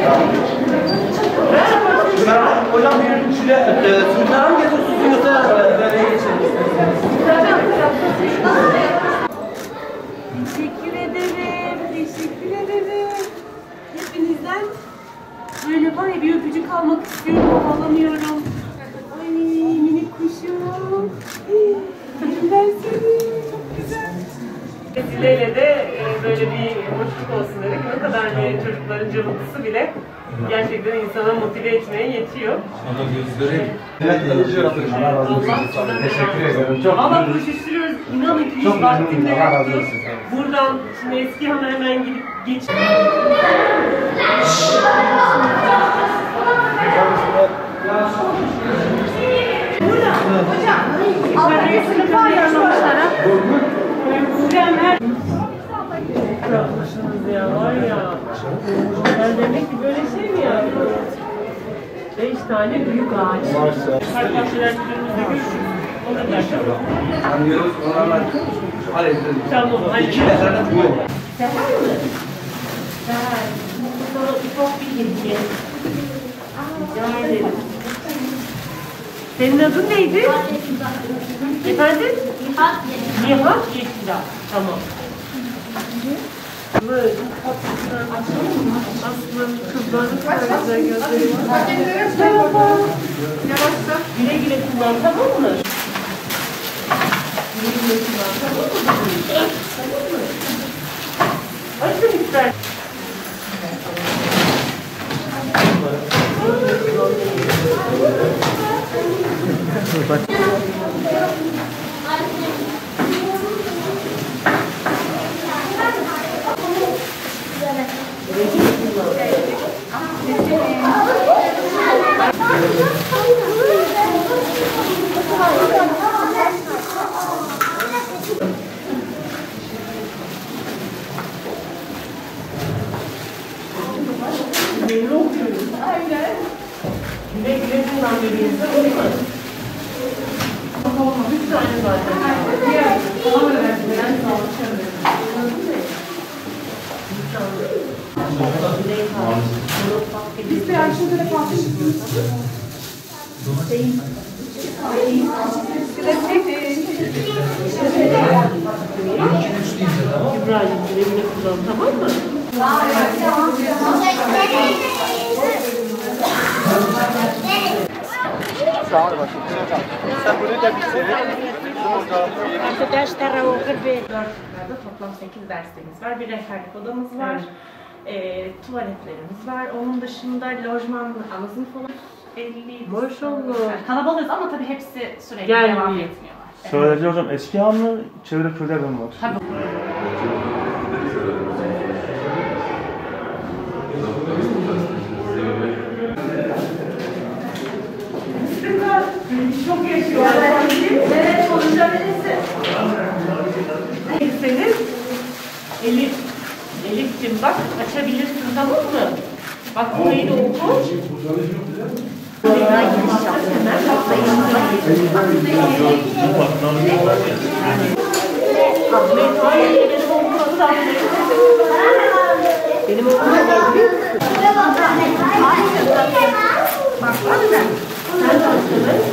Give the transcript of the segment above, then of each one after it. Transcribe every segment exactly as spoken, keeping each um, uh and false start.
Merhaba hocam, bir şöyle sınıflara mı getiriyorsunuz yoksa böyle geçelim? Teşekkür ederim, teşekkür ederim. Hepinizden böyle var ya bir öpücük almak istiyorum, alamıyorum. Ay minik kuşum. Ben seni çok güzel. Vesileyle de böyle bir boşluk olsun dedik. Ne kadar bir çocukların cıvıltısı bile gerçekten insana motive etmeye yetiyor. Ama gözleri Allah razı olsun. Teşekkür ederim. Çok ama koşuşturuyoruz. İnanın ki hiç vaktim de yoktu. Buradan şimdi eski hanı hemen gidip geç. Burada hocam. Yukarıya sınıfa ayarlamışlar ha. Bırakmışsınız ya, var ya. Ben demek ki böyle şey mi yani? Beş tane büyük ağaç. Arkadaşlar müdürümüzle görüşürüz. O kadar tamam. Anlıyoruz, onlarla halledelim. Tamam, hadi. İki tane büyük. Seher mi? Seher. Sana ufak bir hediye. Rica ederim. Senin adın neydi? Efendim? Nihat Yeşil. Nihat Yeşil. Tamam. Böyle aslında kızların kadar güzel gözleri var. Merhaba. Yavaşça. Güle güle kullan, tamam mı? Güle güle kullan, tamam mı? Tamam mı? Açın ister. Aynen. Güle güle kullan bebeğinizde olur mu? Üç tane zaten. Tamam öğrenciler sağlıklı. Biz bir arkadaşlara kalkış yapıyoruz. İbrahim güle güle kullan, tamam mı? Sağ ol bakayım. Sen bunu da bitirin. Arkadaşlar o kırbe. Toplam sekiz derslerimiz var. Bir rehberlik odamız var. E, tuvaletlerimiz var. Onun dışında lojman ana sınıf olarak elli. Maşallah. Kalabalığız ama tabii hepsi sürekli Gelmiyor. devam etmiyorlar. Söyleyeceğim hocam, eski hanlı çevre köylerden var. Tabii. Çok yaşıyor. Evet, konuşabilirsin. Senin Elif, Elif'cim bak açabilirsin, tamam mı? Bak burayı da oku. Daha geniş yap hemen. Ahmet, hayır benim okulum da benim okulum da bak bak sen. Sen de açalım.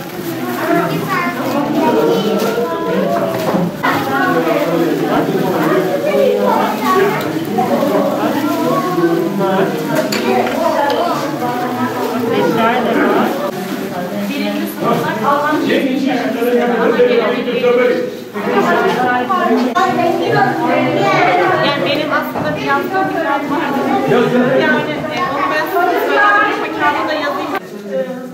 Birinci sınıflar kalmam gerekiyor. Yani benim aslında bir yazdığım bir kağıt vardı. Yani onu ben sana söyledim. Kağıdında yazayım.